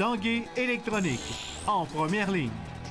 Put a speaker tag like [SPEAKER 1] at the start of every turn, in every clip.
[SPEAKER 1] Tanguay électronique, en première ligne.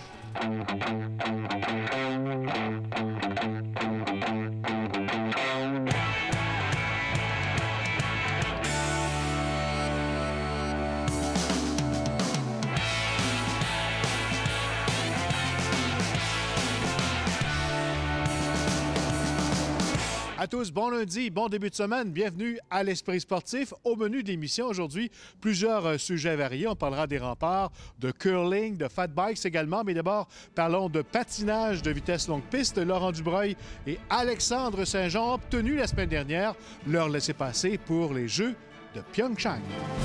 [SPEAKER 2] À tous, bon lundi, bon début de semaine. Bienvenue à l'Esprit sportif. Au menu de l'émission aujourd'hui, plusieurs sujets variés. On parlera des remparts, de curling, de fat bikes également. Mais d'abord, parlons de patinage de vitesse longue piste. Laurent Dubreuil et Alexandre Saint-Jean ont obtenu la semaine dernière leur laissez-passer pour les Jeux de Pyeongchang.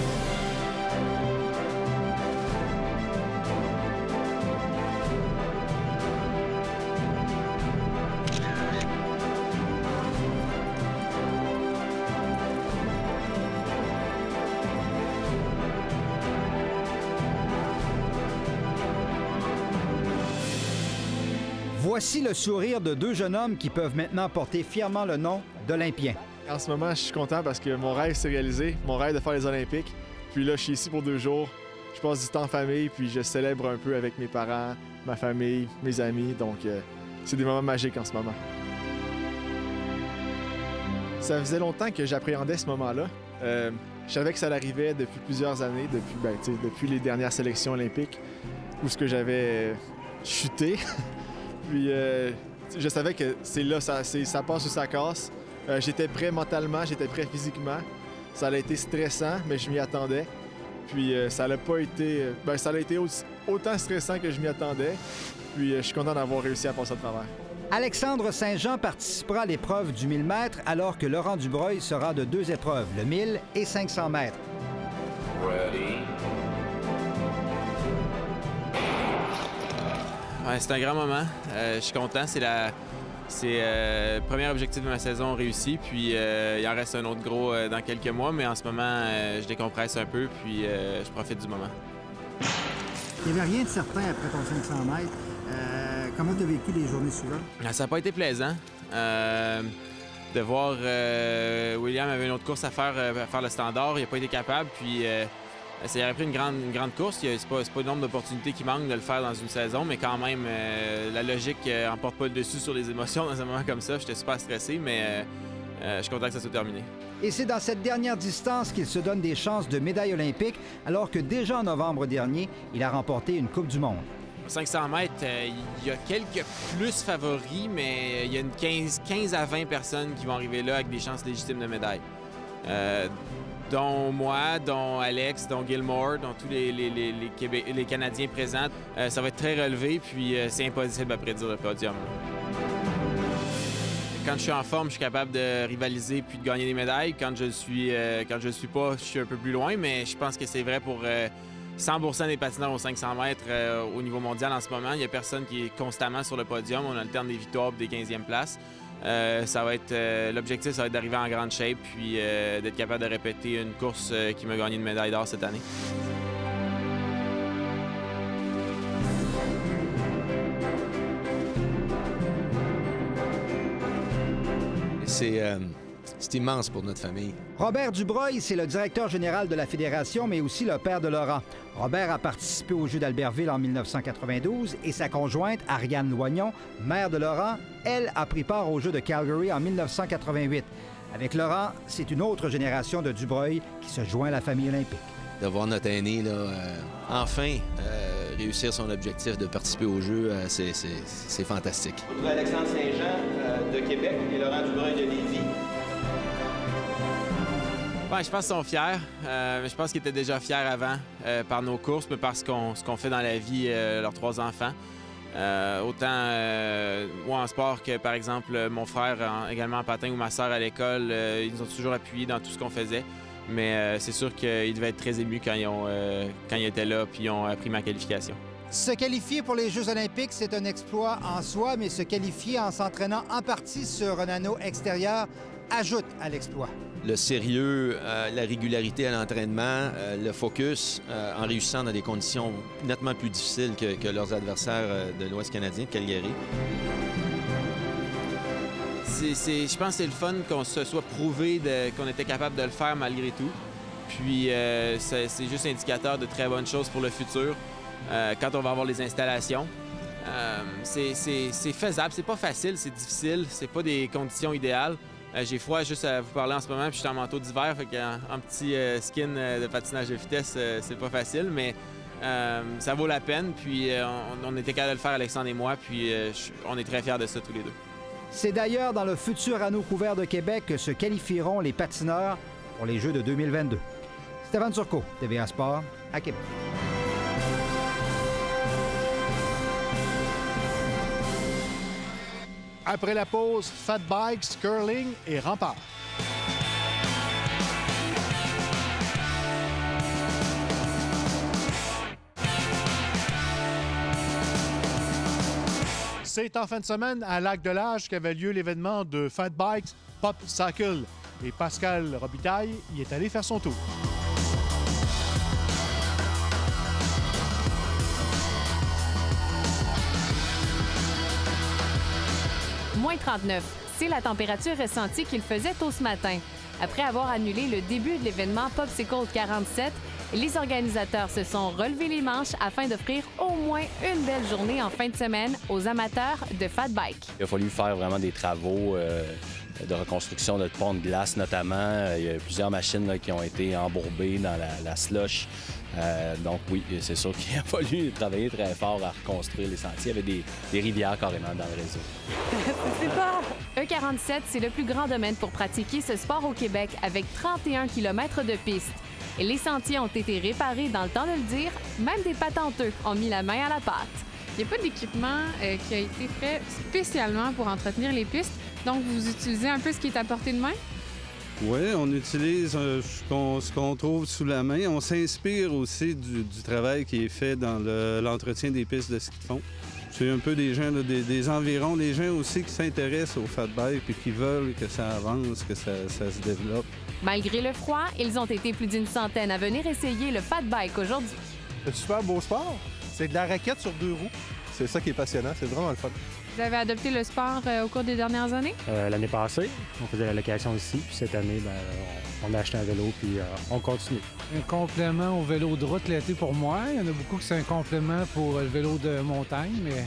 [SPEAKER 3] Voici le sourire de deux jeunes hommes qui peuvent maintenant porter fièrement le nom d'Olympiens.
[SPEAKER 4] En ce moment, je suis content parce que mon rêve s'est réalisé, mon rêve de faire les Olympiques. Puis là, je suis ici pour 2 jours. Je passe du temps en famille, puis je célèbre un peu avec mes parents, ma famille, mes amis. Donc, c'est des moments magiques en ce moment. Ça faisait longtemps que j'appréhendais ce moment-là. Je savais que ça arrivait depuis plusieurs années, depuis les dernières sélections olympiques, où ce que j'avais chuté. Puis je savais que c'est là, ça passe ou ça casse. J'étais prêt mentalement, j'étais prêt physiquement. Ça a été stressant, mais je m'y attendais. Puis ça n'a pas été... ça a été autant stressant que je m'y attendais. Puis je suis content d'avoir réussi à passer à travers.
[SPEAKER 3] Alexandre Saint-Jean participera à l'épreuve du 1000 mètres alors que Laurent Dubreuil sera de 2 épreuves, le 1000 et 500 mètres.
[SPEAKER 5] Ready.
[SPEAKER 6] Ouais, c'est un grand moment. Je suis content. C'est le premier objectif de ma saison réussi. Puis il en reste un autre gros dans quelques mois. Mais en ce moment, je décompresse un peu. Puis je profite du moment.
[SPEAKER 7] Il n'y avait rien de certain après ton 500 mètres. Comment tu as vécu les journées suivantes? Ça
[SPEAKER 6] n'a pas été plaisant. De voir William avait une autre course à faire le standard. Il n'a pas été capable. Puis ça aurait pris une grande course. C'est pas le nombre d'opportunités qui manquent de le faire dans une saison, mais quand même, la logique n'emporte pas le dessus sur les émotions dans un moment comme ça. J'étais super stressé, mais je suis content que ça soit terminé.
[SPEAKER 3] Et c'est dans cette dernière distance qu'il se donne des chances de médaille olympique, alors que déjà en novembre dernier, il a remporté une Coupe du monde.
[SPEAKER 6] 500 mètres, il y a quelques plus favoris, mais il y a une 15 à 20 personnes qui vont arriver là avec des chances légitimes de médaille. Dont moi, dont Alex, dont Gilmore, dont tous les Canadiens présents. Ça va être très relevé, puis c'est impossible à prédire le podium. Quand je suis en forme, je suis capable de rivaliser puis de gagner des médailles. Quand je le suis pas, je suis un peu plus loin, mais je pense que c'est vrai pour 100% des patineurs aux 500 mètres au niveau mondial en ce moment. Il n'y a personne qui est constamment sur le podium. On alterne des victoires et des 15e places. L'objectif, ça va être d'arriver en grande shape puis d'être capable de répéter une course qui m'a gagné une médaille d'or cette année.
[SPEAKER 8] C'est immense pour notre famille.
[SPEAKER 3] Robert Dubreuil, c'est le directeur général de la Fédération, mais aussi le père de Laurent. Robert a participé aux Jeux d'Albertville en 1992 et sa conjointe, Ariane Loignon, mère de Laurent, elle a pris part aux Jeux de Calgary en 1988. Avec Laurent, c'est une autre génération de Dubreuil qui se joint à la famille olympique.
[SPEAKER 8] De voir notre aîné, enfin réussir son objectif de participer aux Jeux, c'est fantastique.
[SPEAKER 9] Alexandre Saint-Jean de Québec et Laurent Dubreuil de Lévis.
[SPEAKER 6] Ouais, je pense qu'ils sont fiers. Je pense qu'ils étaient déjà fiers avant par nos courses, mais par ce qu'on fait dans la vie, leurs 3 enfants. Autant moi en sport que, par exemple, mon frère également en patin ou ma sœur à l'école, ils nous ont toujours appuyés dans tout ce qu'on faisait. Mais c'est sûr qu'ils devaient être très émus quand ils étaient là puis ils ont appris ma qualification.
[SPEAKER 7] Se qualifier pour les Jeux olympiques, c'est un exploit en soi, mais se qualifier en s'entraînant en partie sur un anneau extérieur ajoute à l'exploit.
[SPEAKER 8] Le sérieux, la régularité à l'entraînement, le focus, en réussissant dans des conditions nettement plus difficiles que leurs adversaires de l'Ouest canadien, de Calgary.
[SPEAKER 6] Je pense que c'est le fun qu'on se soit prouvé qu'on était capable de le faire malgré tout. Puis c'est juste indicateur de très bonnes choses pour le futur quand on va avoir les installations. C'est faisable, c'est pas facile, c'est difficile, c'est pas des conditions idéales. J'ai froid juste à vous parler en ce moment, puis je suis en manteau d'hiver, fait qu'en petit skin de patinage de vitesse, c'est pas facile, mais ça vaut la peine. Puis on était capable de le faire, Alexandre et moi, puis on est très fiers de ça tous les deux.
[SPEAKER 3] C'est d'ailleurs dans le futur anneau couvert de Québec que se qualifieront les patineurs pour les Jeux de 2022. Stéphane Turcot, TVA Sport, à Québec.
[SPEAKER 2] Après la pause, Fat Bikes, Curling et Rempart. C'est en fin de semaine à Lac-de-L'Âge qu'avait lieu l'événement de Fat Bikes Pop Cycle. Et Pascal Robitaille y est allé faire son tour.
[SPEAKER 10] Moins 39, c'est la température ressentie qu'il faisait tôt ce matin. Après avoir annulé le début de l'événement Popsicle 47, les organisateurs se sont relevés les manches afin d'offrir au moins une belle journée en fin de semaine aux amateurs de fat bike.
[SPEAKER 11] Il a fallu faire vraiment des travaux de reconstruction de pont de glace notamment. Il y a plusieurs machines là, qui ont été embourbées dans la slush. Donc oui, c'est sûr qu'il a fallu travailler très fort à reconstruire les sentiers. Il y avait des rivières carrément dans le réseau.
[SPEAKER 10] C'est pas... E47, c'est le plus grand domaine pour pratiquer ce sport au Québec avec 31 km de pistes. Et les sentiers ont été réparés dans le temps de le dire. Même des patenteux ont mis la main à la pâte.
[SPEAKER 12] Il n'y a pas d'équipement qui a été fait spécialement pour entretenir les pistes. Donc, vous utilisez un peu ce qui est à portée de main?
[SPEAKER 13] Oui, on utilise ce qu'on trouve sous la main. On s'inspire aussi du travail qui est fait dans l'entretien des pistes de ski de fond. C'est un peu des gens, là, des environs, des gens aussi qui s'intéressent au fat bike et qui veulent que ça avance, que ça se développe.
[SPEAKER 10] Malgré le froid, ils ont été plus d'une centaine à venir essayer le fat bike aujourd'hui.
[SPEAKER 14] C'est un super beau sport. C'est de la raquette sur 2 roues. C'est ça qui est passionnant. C'est vraiment le fun.
[SPEAKER 12] Vous avez adopté le sport au cours des dernières années?
[SPEAKER 15] L'année passée, on faisait la location ici. Puis cette année, on a acheté un vélo puis on continue.
[SPEAKER 16] Un complément au vélo de route l'été pour moi. Il y en a beaucoup qui c'est un complément pour le vélo de montagne, mais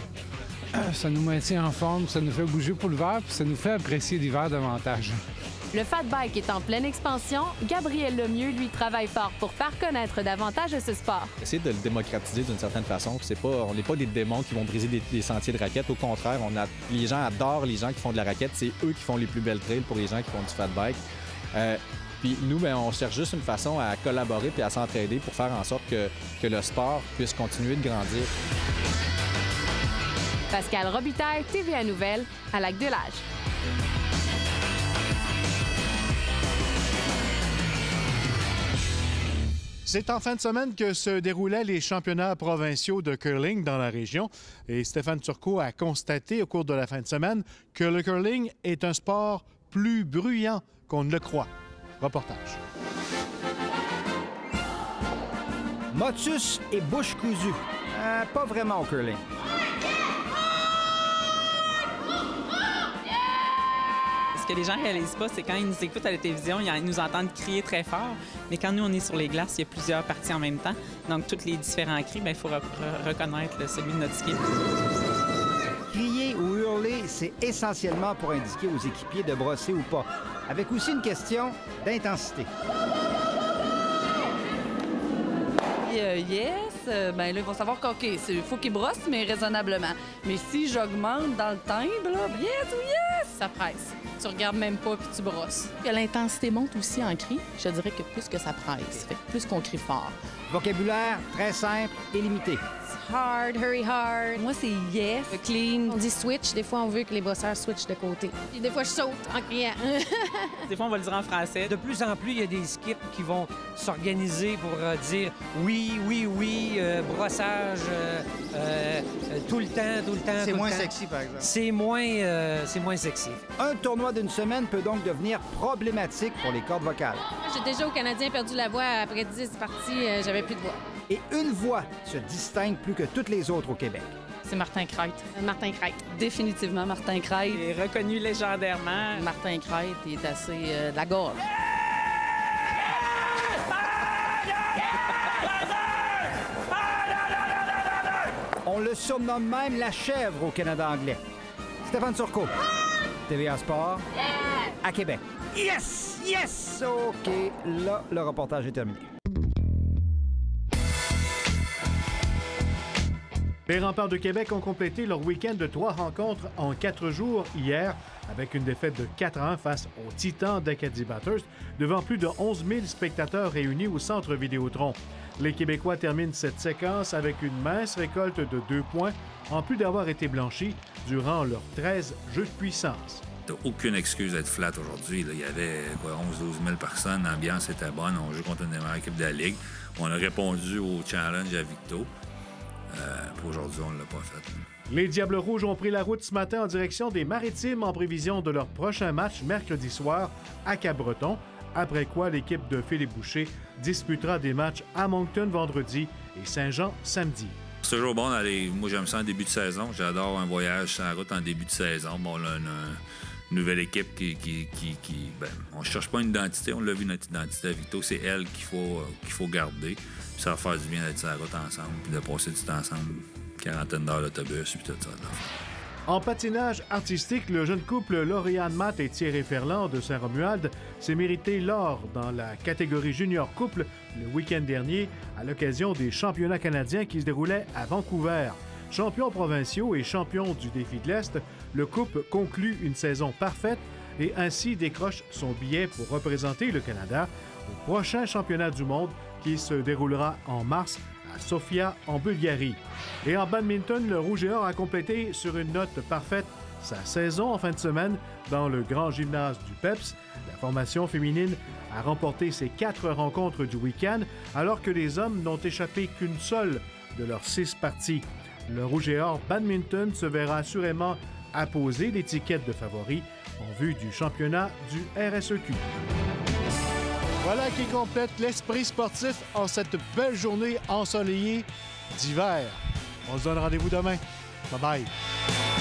[SPEAKER 16] ça nous maintient en forme, ça nous fait bouger pour l'hiver puis ça nous fait apprécier l'hiver davantage.
[SPEAKER 10] Le fat bike est en pleine expansion. Gabriel Lemieux, lui, travaille fort pour faire connaître davantage ce sport.
[SPEAKER 17] Essayer de le démocratiser d'une certaine façon. On n'est pas des démons qui vont briser des sentiers de raquettes. Au contraire, les gens adorent les gens qui font de la raquette. C'est eux qui font les plus belles trails pour les gens qui font du fat bike. Puis nous, on cherche juste une façon à collaborer et à s'entraider pour faire en sorte que le sport puisse continuer de grandir.
[SPEAKER 10] Pascal Robitaille, TVA Nouvelles, à Lac-de-L'Âge.
[SPEAKER 2] C'est en fin de semaine que se déroulaient les championnats provinciaux de curling dans la région. Et Stéphane Turcot a constaté au cours de la fin de semaine que le curling est un sport plus bruyant qu'on ne le croit. Reportage.
[SPEAKER 3] Motus et bouche cousue. Pas vraiment au curling.
[SPEAKER 18] Ce que les gens ne réalisent pas, c'est quand ils nous écoutent à la télévision, ils nous entendent crier très fort. Mais quand nous, on est sur les glaces, il y a plusieurs parties en même temps. Donc, tous les différents cris, il faut reconnaître celui de notre équipe.
[SPEAKER 3] Crier ou hurler, c'est essentiellement pour indiquer aux équipiers de brosser ou pas. Avec aussi une question d'intensité.
[SPEAKER 19] Yes, là, ils vont savoir qu'il faut qu'ils brossent, mais raisonnablement. Mais si j'augmente dans le timbre, là, yes ou yes, ça presse.
[SPEAKER 20] Tu regardes même pas puis tu brosses. L'intensité monte aussi en cri. Je dirais que plus que ça presse, fait que plus qu'on crie fort.
[SPEAKER 3] Vocabulaire très simple et limité.
[SPEAKER 19] Hard, hurry hard. Moi, c'est yes. Clean.
[SPEAKER 20] On dit switch. Des fois, on veut que les bosseurs switchent de côté. Puis des fois, je saute en criant.
[SPEAKER 18] Des fois, on va le dire en français.
[SPEAKER 21] De plus en plus, il y a des équipes qui vont s'organiser pour dire oui, oui, oui, brossage, tout le temps.
[SPEAKER 7] C'est moins sexy, par exemple.
[SPEAKER 21] C'est moins sexy.
[SPEAKER 3] Un tournoi d'une semaine peut donc devenir problématique pour les cordes vocales.
[SPEAKER 20] J'ai déjà au Canadien perdu la voix après 10 parties, j'avais plus de voix.
[SPEAKER 3] Et une voix se distingue plus que toutes les autres au Québec.
[SPEAKER 20] C'est Martin Crête. Martin Crête.
[SPEAKER 19] Définitivement, Martin Crête.
[SPEAKER 18] Il est reconnu légendairement.
[SPEAKER 20] Martin Crête est assez de la gorge.
[SPEAKER 3] On le surnomme même la chèvre au Canada anglais. Stéphane Turcot, TVA Sport, à Québec. Yes! Yes! OK, là, le reportage est terminé.
[SPEAKER 2] Les Remparts de Québec ont complété leur week-end de 3 rencontres en 4 jours hier, avec une défaite de 4-1 face aux Titans d'Acadie Bathurst, devant plus de 11 000 spectateurs réunis au Centre Vidéotron. Les Québécois terminent cette séquence avec une mince récolte de 2 points, en plus d'avoir été blanchis durant leurs 13 jeux de puissance.
[SPEAKER 1] T'as aucune excuse d'être flat aujourd'hui. Il y avait 11-12 000 personnes, l'ambiance était bonne, on joue contre une des meilleures équipes de la Ligue. On a répondu au challenge à Victo. Pour aujourd'hui, on ne l'a pas fait.
[SPEAKER 2] Les Diables Rouges ont pris la route ce matin en direction des Maritimes en prévision de leur prochain match mercredi soir à Cap-Breton, après quoi l'équipe de Philippe Boucher disputera des matchs à Moncton vendredi et Saint-Jean samedi.
[SPEAKER 1] C'est toujours bon d'aller. Moi, j'aime ça en début de saison. J'adore un voyage sur la route en début de saison. Bon, on a une nouvelle équipe on ne cherche pas une identité. On l'a vu, notre identité à Victo. C'est elle qu'il faut garder. Puis ça va faire du bien d'être sur la route ensemble, puis de passer du temps ensemble, quarantaine d'heures d'autobus, puis tout ça.
[SPEAKER 2] En patinage artistique, le jeune couple Lauriane Matt et Thierry Ferland de Saint-Romuald s'est mérité l'or dans la catégorie junior couple le week-end dernier à l'occasion des championnats canadiens qui se déroulaient à Vancouver. Champions provinciaux et champions du défi de l'Est, le couple conclut une saison parfaite et ainsi décroche son billet pour représenter le Canada au prochain championnat du monde qui se déroulera en mars à Sofia, en Bulgarie. Et en badminton, le Rouge et Or a complété sur une note parfaite sa saison en fin de semaine dans le grand gymnase du PEPS. La formation féminine a remporté ses 4 rencontres du week-end, alors que les hommes n'ont échappé qu'une seule de leurs 6 parties. Le Rouge et Or badminton se verra assurément apposer l'étiquette de favori en vue du championnat du RSEQ. Voilà qui complète l'esprit sportif en cette belle journée ensoleillée d'hiver. On se donne rendez-vous demain. Bye bye.